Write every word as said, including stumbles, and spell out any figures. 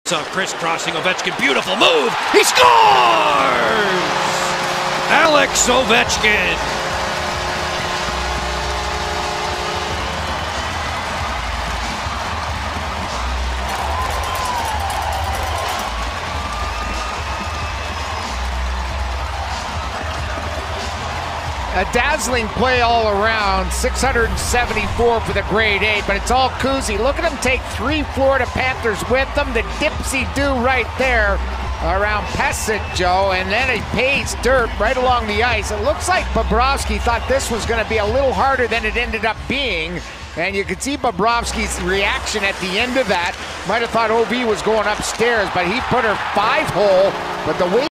Saw crisscrossing Ovechkin, beautiful move, he scores! Alex Ovechkin. A dazzling play all around, six hundred seventy-four for the grade eight, but it's all Kuzi. Look at him take three Florida Panthers with them. The dipsy-do right there around Pesic, Joe, and then he pays dirt right along the ice. It looks like Bobrovsky thought this was going to be a little harder than it ended up being, and you could see Bobrovsky's reaction at the end of that. Might have thought O V was going upstairs, but he put her five hole, but the way